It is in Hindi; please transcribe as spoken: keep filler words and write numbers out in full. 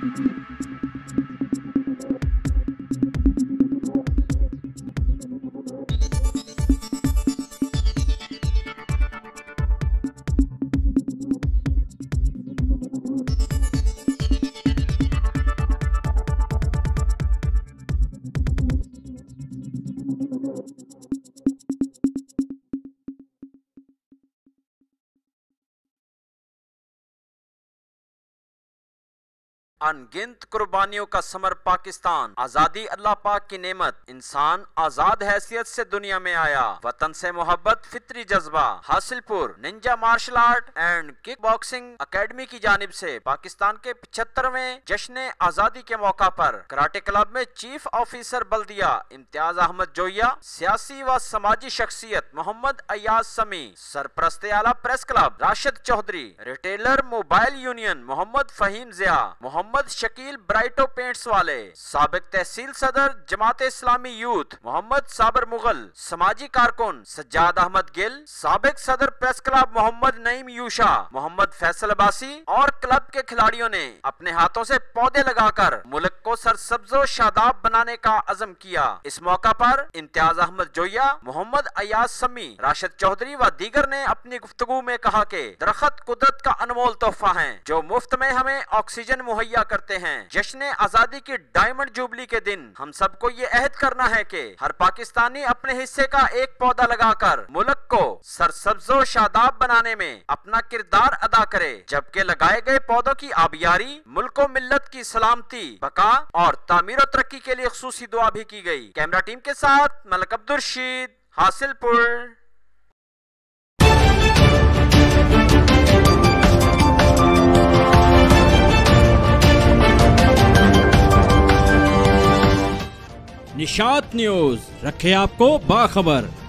अनगिनत कुर्बानियों का समर पाकिस्तान, आजादी अल्लाह पाक की नेमत, इंसान आजाद हैसियत से दुनिया में आया, वतन से मोहब्बत फितरी जज्बा। Hasilpur ninja martial art and kick boxing academy की जानिब से पाकिस्तान के पचहत्तरवें जश्न आजादी के मौका पर कराटे क्लब में चीफ ऑफिसर बल्दिया इम्तियाज अहमद जोया, सियासी व समाजी शख्सियत मोहम्मद अयाज समी, सरप्रस्त आला press club Rashid Chaudhry, retailer mobile union Mohammad Faheem Zia, Mohammad Shakeel Brighto paints वाले, साबिक तहसील सदर जमात इस्लामी यूथ मोहम्मद साबर मुगल, समाजी कारकुन सज्जाद अहमद गिल, साबिक सदर प्रेस क्लब मोहम्मद नईम यूशा, मोहम्मद फैसल अब्बासी और क्लब के खिलाड़ियों ने अपने हाथों से पौधे लगाकर मुल्क को सरसब्जो शादाब बनाने का अज़म किया। इस मौका पर इम्तियाज अहमद जोया, मोहम्मद अयाज समी, राशिद चौधरी व दीगर ने अपनी गुफ्तगू में कहा कि दरख्त कुदरत का अनमोल तोहफा है जो मुफ्त में हमें ऑक्सीजन मुहैया करते हैं। जश्न आजादी की डायमंड जुबली के दिन हम सबको ये अहद करना है कि हर पाकिस्तानी अपने हिस्से का एक पौधा लगाकर मुल्क को सरसब्जो शादाब बनाने में अपना किरदार अदा करे, जबकि लगाए गए पौधों की आबियारी मुल्क व मिल्लत की सलामती, बका और तामीर और तरक्की के लिए खुसूसी दुआ भी की गई। कैमरा टीम के साथ मलक अब्दुल रशीद, हासिलपुर। निशात न्यूज रखे आपको बाखबर।